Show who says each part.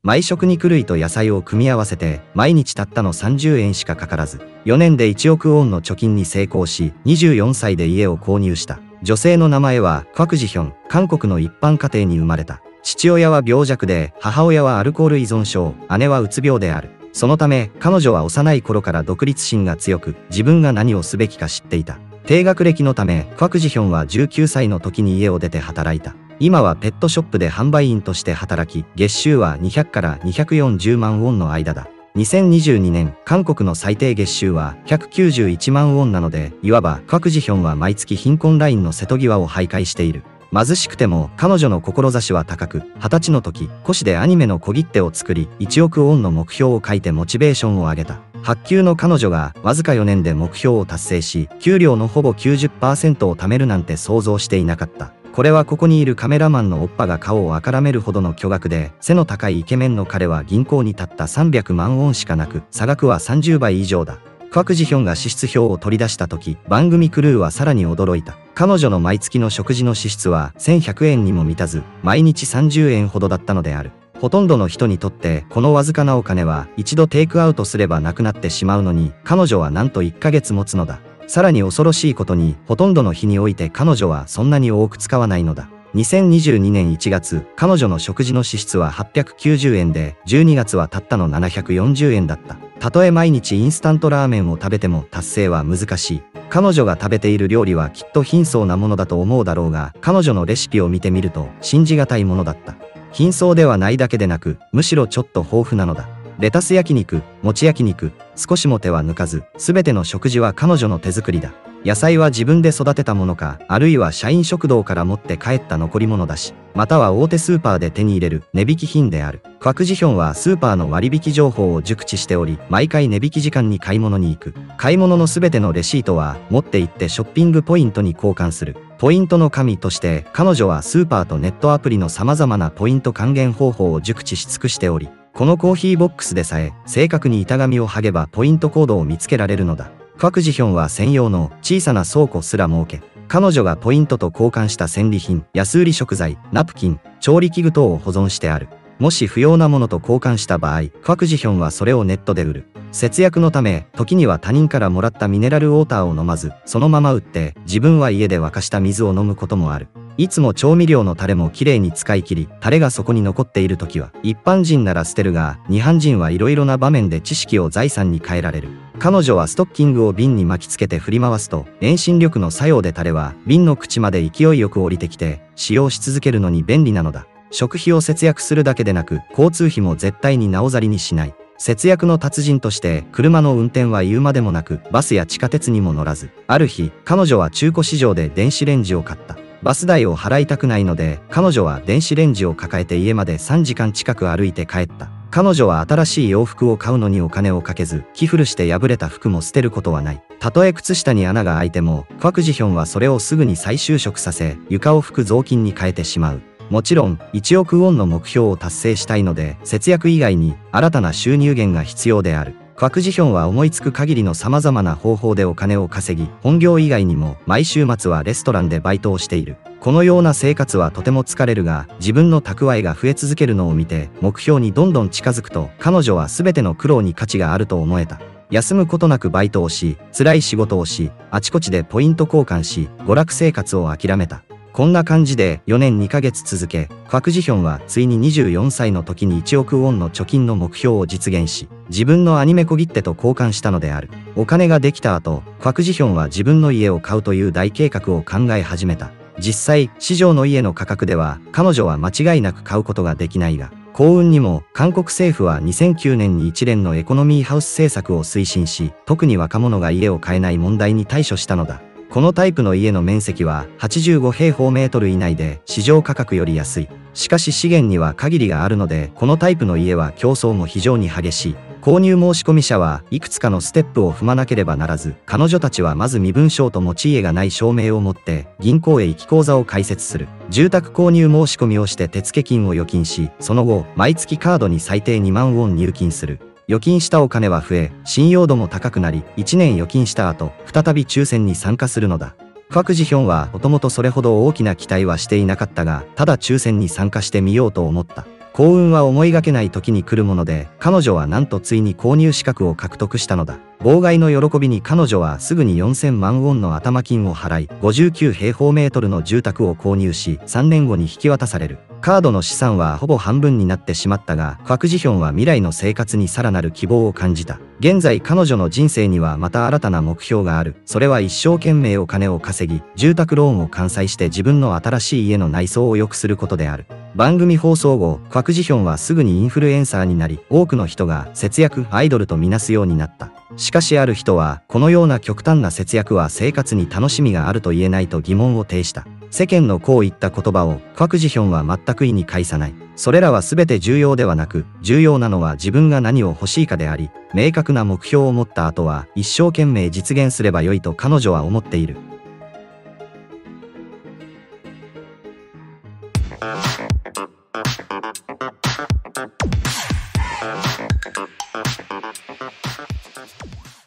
Speaker 1: 毎食肉類と野菜を組み合わせて毎日たったの30円しかかからず、4年で1億ウォンの貯金に成功し、24歳で家を購入した。女性の名前はクァクジヒョン、韓国の一般家庭に生まれた。父親は病弱で、母親はアルコール依存症、姉はうつ病である。そのため、彼女は幼い頃から独立心が強く、自分が何をすべきか知っていた。低学歴のため、クァクジヒョンは19歳の時に家を出て働いた。今はペットショップで販売員として働き、月収は200から240万ウォンの間だ。2022年、韓国の最低月収は191万ウォンなので、いわばクァクジヒョンは毎月貧困ラインの瀬戸際を徘徊している。貧しくても彼女の志は高く、20歳の時、古紙でアニメの小切手を作り、1億ウォンの目標を書いてモチベーションを上げた。8級の彼女がわずか4年で目標を達成し、給料のほぼ 90% を貯めるなんて想像していなかった。これはここにいるカメラマンのオッパが顔をあからめるほどの巨額で、背の高いイケメンの彼は銀行にたった300万ウォンしかなく、差額は30倍以上だ。クァクジヒョンが支出表を取り出した時、番組クルーはさらに驚いた。彼女の毎月の食事の支出は1100円にも満たず、毎日30円ほどだったのである。ほとんどの人にとってこのわずかなお金は一度テイクアウトすればなくなってしまうのに、彼女はなんと1ヶ月持つのだ。さらに恐ろしいことに、ほとんどの日において彼女はそんなに多く使わないのだ。2022年1月、彼女の食事の支出は890円で、12月はたったの740円だった。たとえ毎日インスタントラーメンを食べても達成は難しい。彼女が食べている料理はきっと貧相なものだと思うだろうが、彼女のレシピを見てみると信じがたいものだった。貧相ではないだけでなく、むしろちょっと豊富なのだ。レタス焼肉、餅焼肉、少しも手は抜かず、すべての食事は彼女の手作りだ。野菜は自分で育てたものか、あるいは社員食堂から持って帰った残り物だし、または大手スーパーで手に入れる値引き品である。クァクジヒョンはスーパーの割引情報を熟知しており、毎回値引き時間に買い物に行く。買い物のすべてのレシートは持って行ってショッピングポイントに交換する。ポイントの神として、彼女はスーパーとネットアプリの様々なポイント還元方法を熟知し尽くしており、このコーヒーボックスでさえ正確に板紙を剥げばポイントコードを見つけられるのだ。クァクジヒョンは専用の小さな倉庫すら設け、彼女がポイントと交換した戦利品、安売り食材、ナプキン、調理器具等を保存してある。もし不要なものと交換した場合、クァクジヒョンはそれをネットで売る。節約のため、時には他人からもらったミネラルウォーターを飲まず、そのまま売って、自分は家で沸かした水を飲むこともある。いつも調味料のタレもきれいに使い切り、タレがそこに残っているときは、一般人なら捨てるが、日本人はいろいろな場面で知識を財産に変えられる。彼女はストッキングを瓶に巻きつけて振り回すと、遠心力の作用でタレは瓶の口まで勢いよく降りてきて、使用し続けるのに便利なのだ。食費を節約するだけでなく、交通費も絶対になおざりにしない。節約の達人として、車の運転は言うまでもなく、バスや地下鉄にも乗らず、ある日、彼女は中古市場で電子レンジを買った。バス代を払いたくないので、彼女は電子レンジを抱えて家まで3時間近く歩いて帰った。彼女は新しい洋服を買うのにお金をかけず、寄付して破れた服も捨てることはない。たとえ靴下に穴が開いても、クァクジヒョンはそれをすぐに再就職させ、床を拭く雑巾に変えてしまう。もちろん、1億ウォンの目標を達成したいので、節約以外に新たな収入源が必要である。クァクジヒョンは思いつく限りの様々な方法でお金を稼ぎ、本業以外にも毎週末はレストランでバイトをしている。このような生活はとても疲れるが、自分の蓄えが増え続けるのを見て、目標にどんどん近づくと、彼女は全ての苦労に価値があると思えた。休むことなくバイトをし、辛い仕事をし、あちこちでポイント交換し、娯楽生活を諦めた。こんな感じで4年2ヶ月続け、クァクジヒョンはついに24歳の時に1億ウォンの貯金の目標を実現し、自分のアニメ小切手と交換したのである。お金ができた後、クァクジヒョンは自分の家を買うという大計画を考え始めた。実際、市場の家の価格では、彼女は間違いなく買うことができないが、幸運にも、韓国政府は2009年に一連のエコノミーハウス政策を推進し、特に若者が家を買えない問題に対処したのだ。このタイプの家の面積は85平方メートル以内で市場価格より安い。しかし資源には限りがあるので、このタイプの家は競争も非常に激しい。購入申込者はいくつかのステップを踏まなければならず、彼女たちはまず身分証と持ち家がない証明を持って銀行へ行き口座を開設する。住宅購入申し込みをして手付金を預金し、その後、毎月カードに最低2万ウォン入金する。預金したお金は増え、信用度も高くなり、1年預金した後、再び抽選に参加するのだ。クァクジヒョンはもともとそれほど大きな期待はしていなかったが、ただ抽選に参加してみようと思った。 幸運は思いがけない時に来るもので、彼女はなんとついに購入資格を獲得したのだ。妨害の喜びに彼女はすぐに4000万ウォンの頭金を払い、59平方メートルの住宅を購入し、3年後に引き渡される。カードの資産はほぼ半分になってしまったが、クァクジヒョンは未来の生活にさらなる希望を感じた。現在彼女の人生にはまた新たな目標がある。それは一生懸命お金を稼ぎ、住宅ローンを完済して自分の新しい家の内装を良くすることである。番組放送後、クァクジヒョンはすぐにインフルエンサーになり、多くの人が節約アイドルとみなすようになった。しかしある人は、このような極端な節約は生活に楽しみがあると言えないと疑問を呈した。世間のこういった言葉をクァクジヒョンは全く意に介さない。それらは全て重要ではなく、重要なのは自分が何を欲しいかであり、明確な目標を持った後は一生懸命実現すればよいと彼女は思っている。
Speaker 2: you